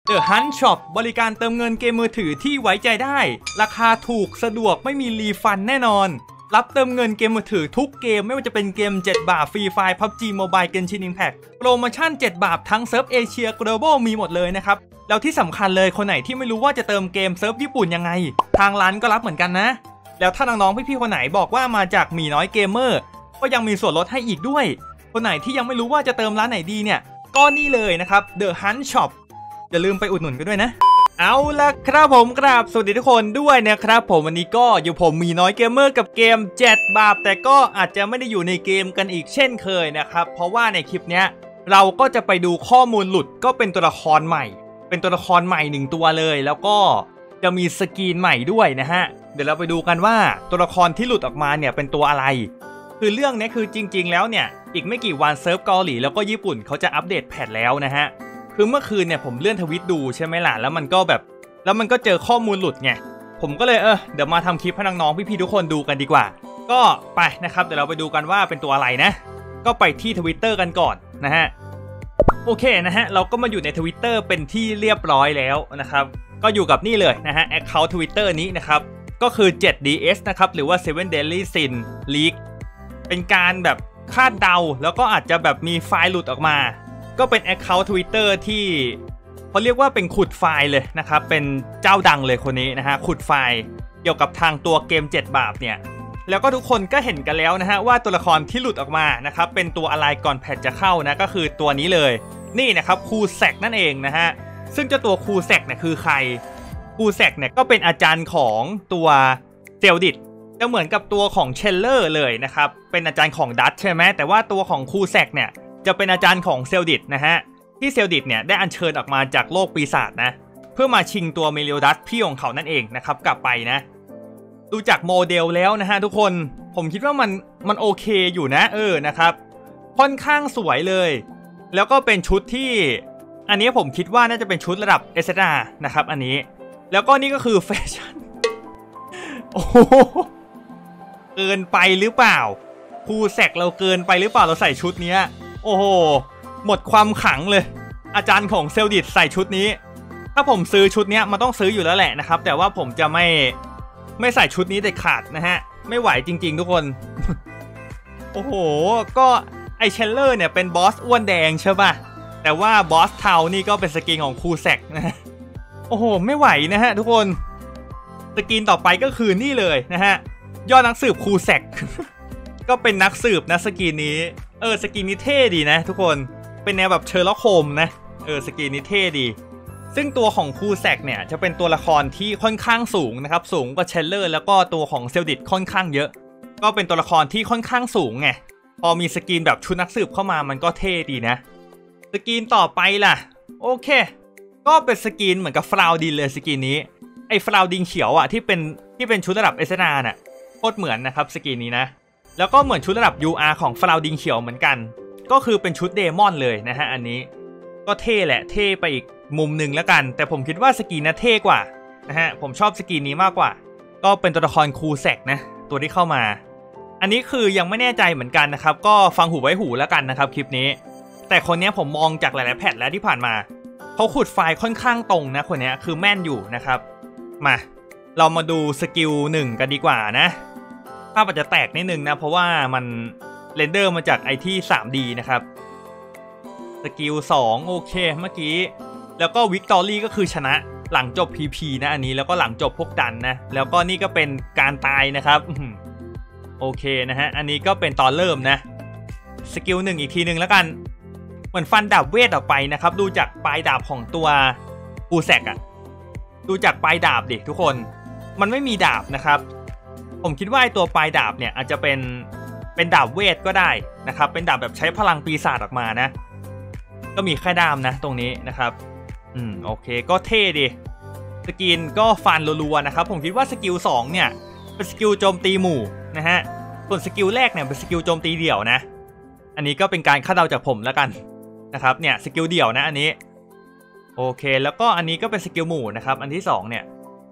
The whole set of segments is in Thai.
The Hunt Shop บริการเติมเงินเกมมือถือที่ไว้ใจได้ราคาถูกสะดวกไม่มีรีฟันแน่นอนรับเติมเงินเกมมือถือทุกเกมไม่ว่าจะเป็นเกม7 บาทฟรีไฟล์ PUBG Mobile Genshin Impact โปรโมชั่น7 บาททั้งเซิร์ฟเอเชีย Global มีหมดเลยนะครับแล้วที่สำคัญเลยคนไหนที่ไม่รู้ว่าจะเติมเกมเซิร์ฟญี่ปุ่นยังไงทางร้านก็รับเหมือนกันนะแล้วถ้าน้องๆพี่ๆคนไหนบอกว่ามาจากหมีน้อยเกมเมอร์ก็ยังมีส่วนลดให้อีกด้วยคนไหนที่ยังไม่รู้ว่าจะเติมร้านไหนดีเนี่ยก็นี่เลยนะครับ The Hunt Shop อย่าลืมไปอุดหนุนกันด้วยนะเอาละครับผมกราบสวัสดีทุกคนด้วยนะครับผมวันนี้ก็อยู่ผมมีน้อยเกมเมอร์กับเกม7 บาทแต่ก็อาจจะไม่ได้อยู่ในเกมกันอีกเช่นเคยนะครับเพราะว่าในคลิปนี้เราก็จะไปดูข้อมูลหลุดก็เป็นตัวละครใหม่เป็นตัวละครใหม่1ตัวเลยแล้วก็จะมีสกรีนใหม่ด้วยนะฮะเดี๋ยวเราไปดูกันว่าตัวละครที่หลุดออกมาเนี่ยเป็นตัวอะไรคือเรื่องนี้คือจริงๆแล้วเนี่ยอีกไม่กี่วันเซิร์ฟเกาหลีแล้วก็ญี่ปุ่นเขาจะอัปเดตแพทแล้วนะฮะคือเมื่อคืนเนี่ยผมเลื่อนทวิตดูใช่ไหมล่ะแล้วมันก็เจอข้อมูลหลุดไงผมก็เลยเดี๋ยวมาทำคลิปให้น้องๆพี่ๆทุกคนดูกันดีกว่าก็ไปนะครับเดี๋ยวเราไปดูกันว่าเป็นตัวอะไรนะก็ไปที่ Twitter กันก่อนนะฮะโอเคนะฮะเราก็มาอยู่ใน Twitter เป็นที่เรียบร้อยแล้วนะครับก็อยู่กับนี่เลยนะฮะ Account Twitter นี้นะครับก็คือ 7DS นะครับหรือว่า 7 Daily Sin Leak เป็นการแบบคาดเดาแล้วก็อาจจะแบบมีไฟล์หลุดออกมาก็เป็น Account Twitter ที่เขาเรียกว่าเป็นขุดไฟล์เลยนะครับเป็นเจ้าดังเลยคนนี้นะฮะขุดไฟล์เกี่ยวกับทางตัวเกม7 บาทเนี่ยแล้วก็ทุกคนก็เห็นกันแล้วนะฮะว่าตัวละครที่หลุดออกมานะครับเป็นตัวอะไรก่อนแพทจะเข้านะก็คือตัวนี้เลยนี่นะครับคูแซกนั่นเองนะฮะซึ่งเจ้าตัวคูแซกเนี่ยคือใครคูแซกเนี่ยก็เป็นอาจารย์ของตัวเซลดิตจะเหมือนกับตัวของเชลเลอร์เลยนะครับเป็นอาจารย์ของดัตใช่ไหมแต่ว่าตัวของคูแซกเนี่ยจะเป็นอาจารย์ของเซลดิตนะฮะที่เซลดิตเนี่ยได้อัญเชิญออกมาจากโลกปีศาจนะเพื่อมาชิงตัวเมลิโอดัสพี่ของเขานั่นเองนะครับกลับไปนะดูจากโมเดลแล้วนะฮะทุกคนผมคิดว่ามันโอเคอยู่นะนะครับค่อนข้างสวยเลยแล้วก็เป็นชุดที่อันนี้ผมคิดว่าน่าจะเป็นชุดระดับ SSR นะครับอันนี้แล้วก็นี่ก็คือแฟชั่นโอ้เกินไปหรือเปล่าคูแซกเราเกินไปหรือเปล่าเราใส่ชุดนี้โอ้โหหมดความขลังเลยอาจารย์ของเซลดิตใส่ชุดนี้ถ้าผมซื้อชุดนี้มันต้องซื้ออยู่แล้วแหละนะครับแต่ว่าผมจะไม่ใส่ชุดนี้เด็ดขาดนะฮะไม่ไหวจริงๆทุกคน โอ้โหก็ไอเชลเลอร์เนี่ยเป็นบอสอ้วนแดงใช่ป่ะแต่ว่าบอสเทานี่ก็เป็นสกินของคูแซกนะฮะโอ้โหไม่ไหวนะฮะทุกคนสกินต่อไปก็คือนี่เลยนะฮะยอดนักสืบคูแซก ก็เป็นนักสืบนะสกินนี้สกินนี้เท่ดีนะทุกคนเป็นแนวแบบเชอร์ล็อกโฮมนะสกินนี้เท่ดีซึ่งตัวของคูแซกเนี่ยจะเป็นตัวละครที่ค่อนข้างสูงนะครับสูงกว่าเชลเลอร์แล้วก็ตัวของเซลดิตค่อนข้างเยอะก็เป็นตัวละครที่ค่อนข้างสูงไงพอมีสกินแบบชุดนักสืบเข้ามามันก็เท่ดีนะสกินต่อไปล่ะโอเคก็เป็นสกินเหมือนกับฟลาวดินเลยสกินนี้ไอ้ฟลาวดินเขียวอ่ะที่เป็นชุดระดับ SNR น่ะโคตรเหมือนนะครับสกินนี้นะแล้วก็เหมือนชุดระดับ UR ของฟลาวดินเขียวเหมือนกันก็คือเป็นชุดเดมอนเลยนะฮะอันนี้ก็เท่แหละเท่ไปอีกมุมหนึ่งแล้วกันแต่ผมคิดว่าสกินน่ะเท่กว่านะฮะผมชอบสกินนี้มากกว่าก็เป็นตัวละครคูแซกนะตัวที่เข้ามาอันนี้คือยังไม่แน่ใจเหมือนกันนะครับก็ฟังหูไว้หูแล้วกันนะครับคลิปนี้แต่คนนี้ผมมองจากหลายๆแพทแล้วที่ผ่านมาเขาขุดไฟล์ค่อนข้างตรงนะคนนี้คือแม่นอยู่นะครับมาเรามาดูสกิล1กันดีกว่านะภาพอาจจะแตกนิดนึงนะเพราะว่ามันเรนเดอร์มาจากไอที่ 3D นะครับสกิล2โอเคเมื่อกี้แล้วก็วิกตอรี่ก็คือชนะหลังจบ PP นะอันนี้แล้วก็หลังจบพวกดันนะแล้วก็นี่ก็เป็นการตายนะครับโอเคนะฮะอันนี้ก็เป็นตอนเริ่มนะสกิล1อีกทีนึงแล้วกันเหมือนฟันดาบเวทออกไปนะครับดูจากปลายดาบของตัวคูแซกอะดูจากปลายดาบดิทุกคนมันไม่มีดาบนะครับผมคิดว่าไอตัวปลายดาบเนี่ยอาจจะเป็นดาบเวทก็ได้นะครับเป็นดาบแบบใช้พลังปีศาจออกมานะก็มีแค่ด้ามนะตรงนี้นะครับโอเคก็เท่ดิสกินก็ฟันรัวๆนะครับผมคิดว่าสกิล2เนี่ยเป็นสกิลโจมตีหมู่นะฮะส่วนสกิลแรกเนี่ยเป็นสกิลโจมตีเดี่ยวนะอันนี้ก็เป็นการคาดเดาจากผมแล้วกันนะครับเนี่ยสกิลเดี่ยวนะอันนี้โอเคแล้วก็อันนี้ก็เป็นสกิลหมู่นะครับอันที่2เนี่ย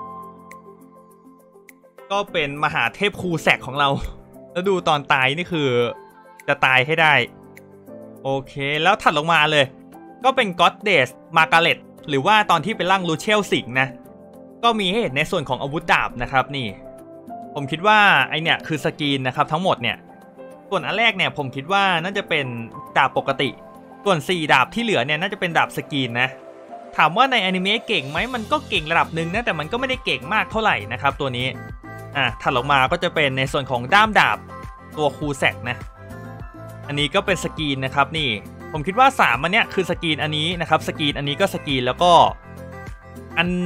ก็เป็นมหาเทพคูแซกของเราแล้วดูตอนตายนี่คือจะตายให้ได้โอเคแล้วถัดลงมาเลยก็เป็นก็อดเดสมาร์กาเร็ตหรือว่าตอนที่เป็นร่างลูเชลสิงนะก็มีให้เห็นในส่วนของอาวุธดาบนะครับนี่ผมคิดว่าไอเนี่ยคือสกรีนนะครับทั้งหมดเนี่ยส่วนอันแรกเนี่ยผมคิดว่าน่าจะเป็นดาบปกติส่วน4ดาบที่เหลือเนี่ยน่าจะเป็นดาบสกรีนนะถามว่าในอนิเมะเก่งไหมมันก็เก่งระดับหนึ่งนะแต่มันก็ไม่ได้เก่งมากเท่าไหร่นะครับตัวนี้ถัดลงมาก็จะเป็นในส่วนของด้ามดาบตัวคูแซกนะอันนี้ก็เป็นสกรีนนะครับนี่ผมคิดว่า3อันเนี้ยคือสกรีนอันนี้นะครับสกรีนอันนี้ก็สกรีนแล้วก็อัน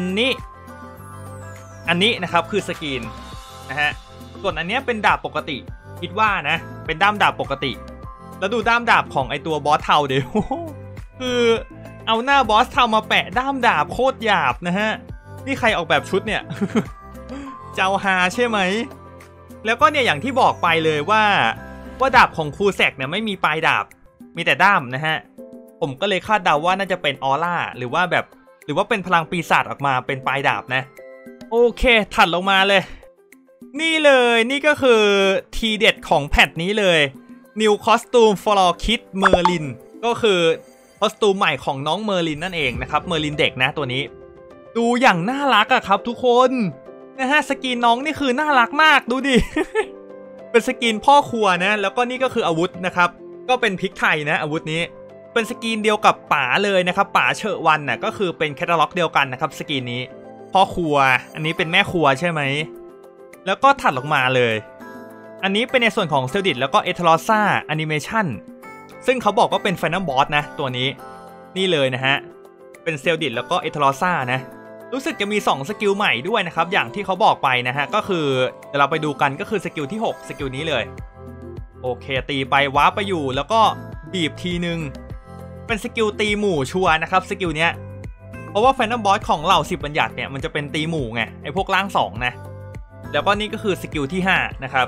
นี้นะครับคือสกรีนนะฮะส่วนอันนี้เป็นดาบปกติคิดว่านะเป็นด้ามดาบปกติแล้วดูด้ามดาบของไอตัวบอสเทาเดี๋ยวคือเอาหน้าบอสเทามาแปะด้ามดาบโคตรหยาบนะฮะนี่ใครออกแบบชุดเนี่ย เจ้าฮาใช่ไหมแล้วก็เนี่ยอย่างที่บอกไปเลยว่าดาบของคูแซกเนี่ยไม่มีปลายดาบมีแต่ด้ามนะฮะผมก็เลยคาดเดาว่าน่าจะเป็นออร่าหรือว่าเป็นพลังปีศาจออกมาเป็นปลายดาบนะโอเคถัดลงมาเลยนี่เลยนี่ก็คือทีเด็ดของแพทนี้เลย New Costume for Kid Merlin ก็คือคอสตูมใหม่ของน้องเมอร์ลินนั่นเองนะครับเมอร์ลินเด็กนะตัวนี้ดูอย่างน่ารักอะครับทุกคนนะฮะสกินน้องนี่คือน่ารักมากดูดิ เป็นสกินพ่อครัวนะแล้วก็นี่ก็คืออาวุธนะครับก็เป็นพริกไทยนะอาวุธนี้เป็นสกินเดียวกับป๋าเลยนะครับป๋าเฉอวันน่ะก็คือเป็นแคตตาล็อกเดียวกันนะครับสกินนี้พ่อครัวอันนี้เป็นแม่ครัวใช่ไหมแล้วก็ถัดลงมาเลยอันนี้เป็นในส่วนของเซลดิตแล้วก็เอเทอรอซ่าแอนิเมชันซึ่งเขาบอกว่าเป็นไฟนอลบอสนะตัวนี้นี่เลยนะฮะเป็นเซลดิตแล้วก็เอเทอรอซ่านะรู้สึกจะมี2สกิลใหม่ด้วยนะครับอย่างที่เขาบอกไปนะฮะก็คือเดี๋ยวเราไปดูกันก็คือสกิลที่6สกิลนี้เลยโอเคตีไปวาร์ปไปอยู่แล้วก็บีบทีนึงเป็นสกิลตีหมู่ชัวร์นะครับสกิลเนี้ยเพราะว่าไฟนอลบอสของเหล่า10บัญญัติเนี่ยมันจะเป็นตีหมู่ไงไอพวกร่าง2นะแล้วก็นี่ก็คือสกิลที่5นะครับ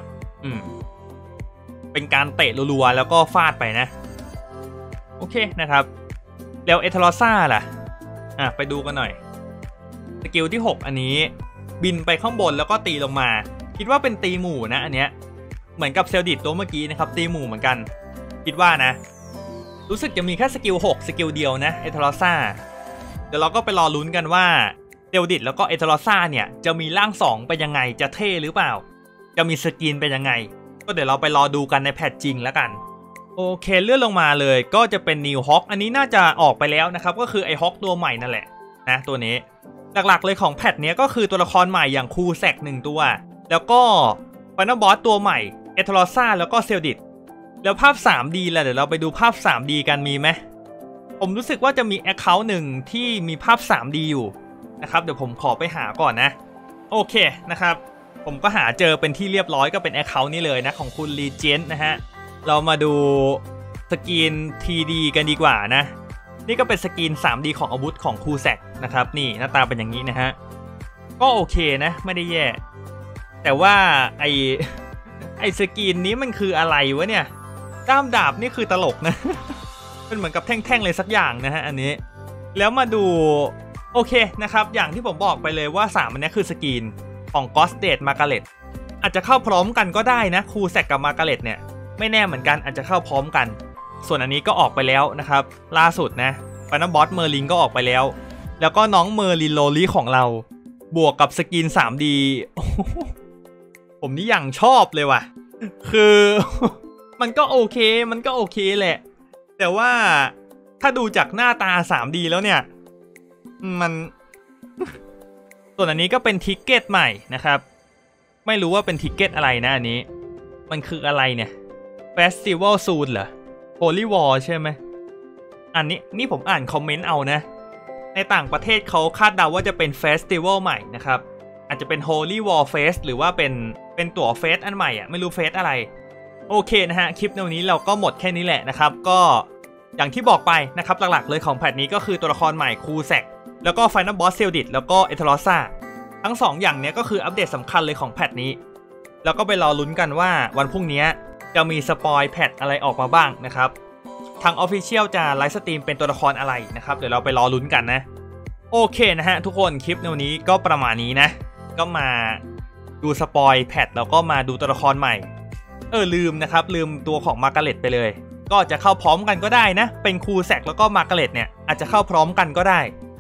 เป็นการเตะรัวๆแล้วก็ฟาดไปนะโอเคนะครับแล้วเอเทอรอซ่าล่ะไปดูกันหน่อยสกิลที่6อันนี้บินไปข้างบนแล้วก็ตีลงมาคิดว่าเป็นตีหมู่นะอันเนี้ยเหมือนกับเซลดิตตัวเมื่อกี้นะครับตีหมู่เหมือนกันคิดว่านะรู้สึกจะมีแค่สกิล6สกิลเดียวนะเอเทอรอซ่าเดี๋ยวเราก็ไปรอลุ้นกันว่าเซลดิตแล้วก็เอเทอรอซ่าเนี่ยจะมีร่าง2เป็นยังไงจะเท่หรือเปล่าจะมีสกินเป็นยังไงก็เดี๋ยวเราไปรอดูกันในแพทจริงแล้วกันโอเคเลื่อนลงมาเลยก็จะเป็นนิวฮอคอันนี้น่าจะออกไปแล้วนะครับก็คือไอฮอคตัวใหม่นั่นแหละนะตัวนี้หลักๆเลยของแพทเนี้ยก็คือตัวละครใหม่อย่างคูแซก1ตัวแล้วก็ไฟนอลบอสตัวใหม่เอเทอรอซ่าแล้วก็เซลดิตแล้วภาพ 3D ล่ะเดี๋ยวเราไปดูภาพ 3D กันมีไหมผมรู้สึกว่าจะมี Account หนึ่งที่มีภาพ 3D อยู่นะครับเดี๋ยวผมขอไปหาก่อนนะโอเคนะครับผมก็หาเจอเป็นที่เรียบร้อยก็เป็น Account นี้เลยนะของคุณ Legend นะฮะเรามาดูสกรีน TD กันดีกว่านะนี่ก็เป็นสกรีน 3D ของอาวุธของคูแซกนะครับนี่หน้าตาเป็นอย่างนี้นะฮะก็โอเคนะไม่ได้แย่แต่ว่าไอสกรีนนี้มันคืออะไรวะเนี่ยด้ามดาบนี่คือตลกนะ เป็นเหมือนกับแท่งๆเลยสักอย่างนะฮะอันนี้แล้วมาดูโอเคนะครับอย่างที่ผมบอกไปเลยว่า3อันนี้คือสกรีนของกอสเดตมาร์กาเร็ตอาจจะเข้าพร้อมกันก็ได้นะคูแซกกับมาร์กาเร็ตเนี่ยไม่แน่เหมือนกันอาจจะเข้าพร้อมกันส่วนอันนี้ก็ออกไปแล้วนะครับล่าสุดนะไฟนอลบอสเมอร์ลินก็ออกไปแล้วแล้วก็น้องเมอร์ลินโลลี่ของเราบวกกับสกรีน 3D ผมนี่อย่างชอบเลยว่ะคือ มันก็โอเคแหละแต่ว่าถ้าดูจากหน้าตา 3D แล้วเนี่ยมัน ส่วนอันนี้ก็เป็นทิกเก็ตใหม่นะครับไม่รู้ว่าเป็นทิกเก็ตอะไรนะอันนี้มันคืออะไรเนี่ย Festival Soon เหรอ Holy War ใช่ไหมอันนี้นี่ผมอ่านคอมเมนต์เอานะในต่างประเทศเขาคาดเดาว่าจะเป็น Festival ใหม่นะครับอาจจะเป็น Holy War Fest หรือว่าเป็นตั๋วเฟสอันใหม่อ่ะไม่รู้เฟสอะไรโอเคนะฮะคลิปในวันนี้เราก็หมดแค่นี้แหละนะครับก็อย่างที่บอกไปนะครับหลักๆเลยของแพทนี้ก็คือตัวละครใหม่คูแซกแล้วก็ไฟนอลบอสเซลดิตแล้วก็เอเทอรอซ่าทั้ง2อย่างนี้ก็คืออัปเดตสำคัญเลยของแพทนี้แล้วก็ไปรอลุ้นกันว่าวันพรุ่งนี้จะมีสปอยแพทอะไรออกมาบ้างนะครับทาง Official จะไลฟ์สตรีมเป็นตัวละครอะไรนะครับเดี๋ยวเราไปรอลุ้นกันนะโอเคนะฮะทุกคนคลิปในวันนี้ก็ประมาณนี้นะก็มาดูสปอยแพทแล้วก็มาดูตัวละครใหม่ลืมนะครับลืมตัวของมาร์กาเร็ตไปเลยก็จะเข้าพร้อมกันก็ได้นะเป็นคูแซกแล้วก็มาร์กาเร็ตเนี่ยอาจจะเข้าพร้อมกันก็ได้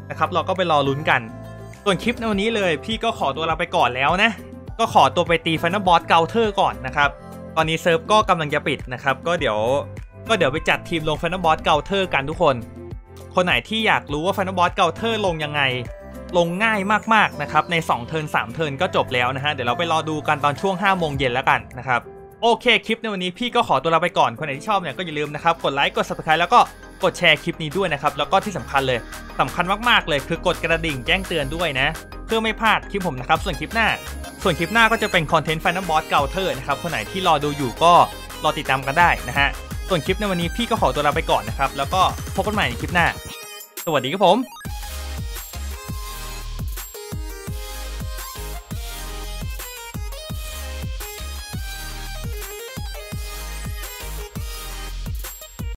นะครับเราก็ไปรอลุ้นกันส่วนคลิปในวันนี้เลยพี่ก็ขอตัวลาไปก่อนแล้วนะก็ขอตัวไปตีไฟนอลบอสเกาเทอร์ก่อนนะครับตอนนี้เซิร์ฟก็กำลังจะปิดนะครับก็เดี๋ยวไปจัดทีมลงไฟนอลบอสเกาเทอร์กันทุกคนไหนที่อยากรู้ว่าไฟนอลบอสเกาเทอร์ลงยังไงลงง่ายมากๆนะครับใน2เทิร์น3เทิร์นก็จบแล้วนะฮะเดี๋ยวเราไปรอดูกันตอนช่วง5 โมงเย็นแล้วกันนะครับโอเคคลิปในวันนี้พี่ก็ขอตัวลาไปก่อนคนไหนที่ชอบเนี่ยก็อย่าลืมนะครับกดไลค์กด Subscribe แล้วก็กดแชร์คลิปนี้ด้วยนะครับแล้วก็ที่สำคัญมากๆเลยคือกดกระดิ่งแจ้งเตือนด้วยนะเพื่อไม่พลาดคลิปผมนะครับส่วนคลิปหน้าก็จะเป็นคอนเทนต์ไฟนอลบอสเกาเทอร์นะครับคนไหนที่รอดูอยู่ก็รอติดตามกันได้นะฮะส่วนคลิปในวันนี้พี่ก็ขอตัวลาไปก่อนนะครับแล้วก็พบกันใหม่ในคลิปหน้าสวัสดีครับผม